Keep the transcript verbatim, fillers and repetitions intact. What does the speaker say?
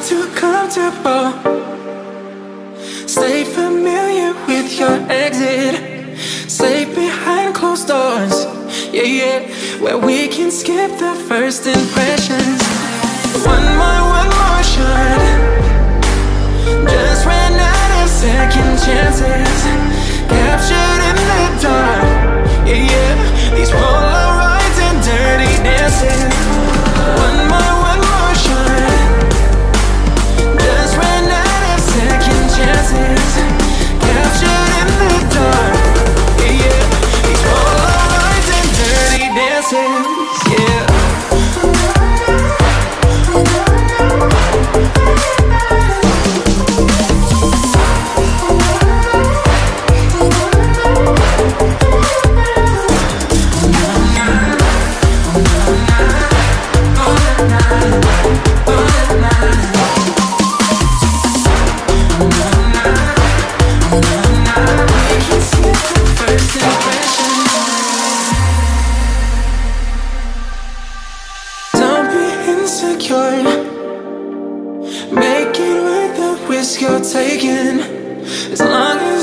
not too comfortable. Stay familiar with your exit. Safe behind closed doors. Yeah, yeah, where we can skip the first impressions. One more, one more shot. Just ran out of second chances. Captured in the dark. Yeah, yeah, these Polaroids and dirty dances. One more, one more shot. Just ran out of second chances. Captured in the dark. Yeah, yeah, these Polaroids and dirty dances. Yeah. Make it with the risk you're taking, as long as